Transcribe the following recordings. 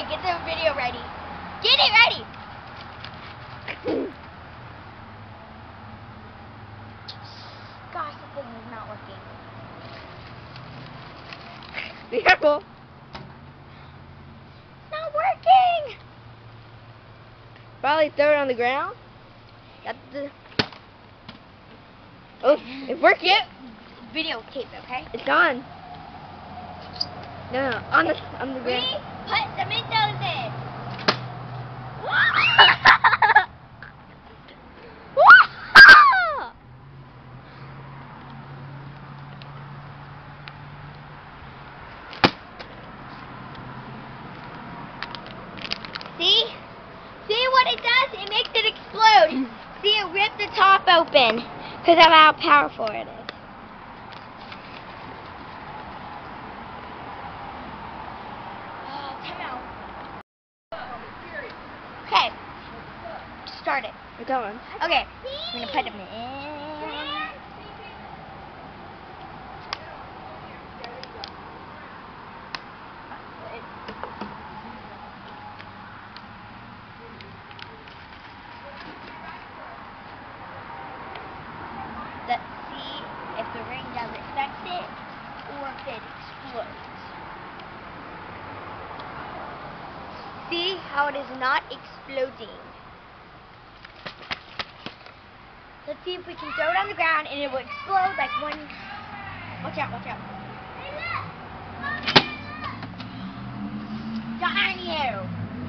Okay, get the video ready. Get it ready. Gosh, this thing is not working. Be careful. It's not working. Probably throw it on the ground. Got the. Oh, it's working. Videotape, okay? It's on. No, on the ground. We put the Mentos in. See? See what it does? It makes it explode. See, it ripped the top open because of how powerful it is. Okay, start it. It's on. Okay, I'm gonna put them in. Let's see if the ring does affect it or if it explodes. See how it is not exploding. Let's see if we can throw it on the ground and it will explode like one. Watch out, watch out. Hey, look! Darn you!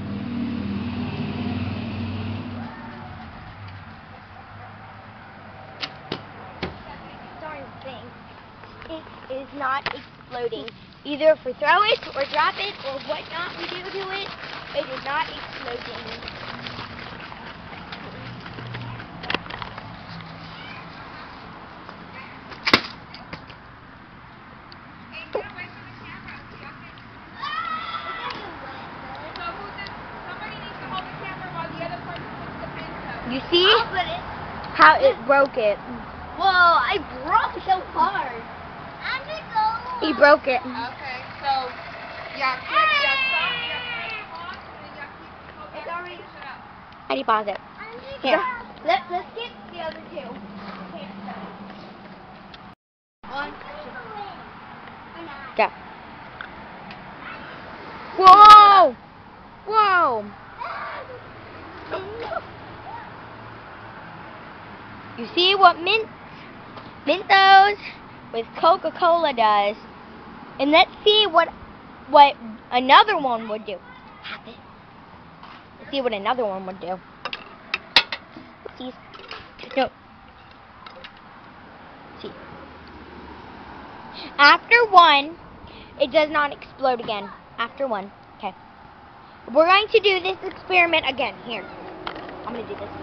Darn thing. It is not exploding. Either if we throw it or drop it or whatnot we do to it, it is not exploding. You see how it broke it? Whoa, I broke so hard. He broke it. Okay, so yeah, it's already shut up. How do you pause it? Here. Let's get the other two. One. Go. Whoa! Whoa! You see what Mentos with Coca-Cola does, and let's see what another one would do. Let's see what another one would do. Oopsies. No. See. After one, it does not explode again. After one. Okay. We're going to do this experiment again. Here. I'm going to do this.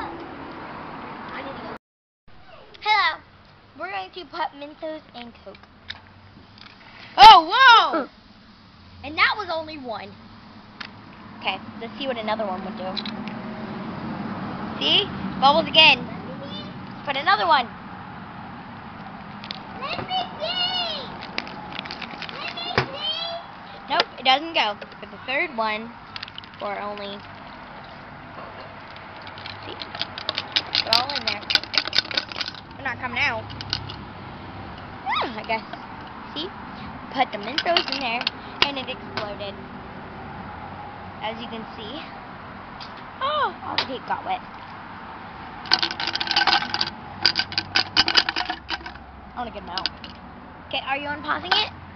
Hello. We're going to put Mentos and Coke. Oh, whoa! And that was only one. Okay, let's see what another one would do. See? Bubbles again. Let's put another one. Let me see! Let me see! Nope, it doesn't go. But the third one, for only... See? They're all in there. They're not coming out. I guess. See? Put the Mentos in there, and it exploded. As you can see. Oh, all the tape got wet. I want to get them out. Okay, are you unpausing it?